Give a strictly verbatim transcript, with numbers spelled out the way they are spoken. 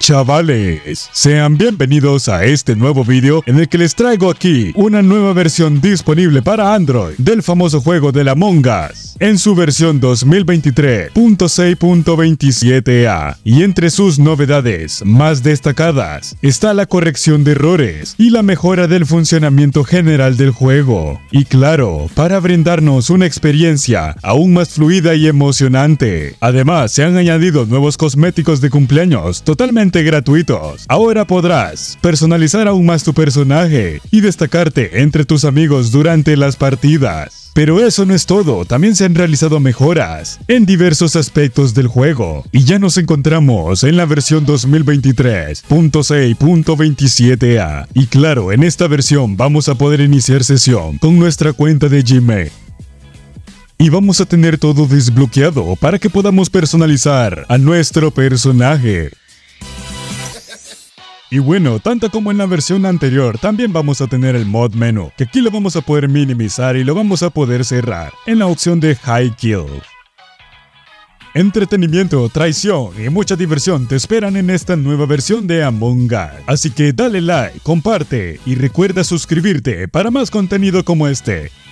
Chavales, sean bienvenidos a este nuevo video en el que les traigo aquí una nueva versión disponible para Android del famoso juego del Among Us en su versión dos mil veintitrés punto seis punto veintisiete A, y entre sus novedades más destacadas está la corrección de errores y la mejora del funcionamiento general del juego, y claro, para brindarnos una experiencia aún más fluida y emocionante. Además, se han añadido nuevos cosméticos de cumpleaños totalmente gratuitos. Ahora podrás personalizar aún más tu personaje y destacarte entre tus amigos durante las partidas. Pero eso no es todo, también se han realizado mejoras en diversos aspectos del juego, y ya nos encontramos en la versión dos mil veintitrés punto seis punto veintisiete A, y claro, en esta versión vamos a poder iniciar sesión con nuestra cuenta de Gmail. Y vamos a tener todo desbloqueado para que podamos personalizar a nuestro personaje. Y bueno, tanto como en la versión anterior, también vamos a tener el mod menú, que aquí lo vamos a poder minimizar y lo vamos a poder cerrar en la opción de High Kill. Entretenimiento, traición y mucha diversión te esperan en esta nueva versión de Among Us. Así que dale like, comparte y recuerda suscribirte para más contenido como este.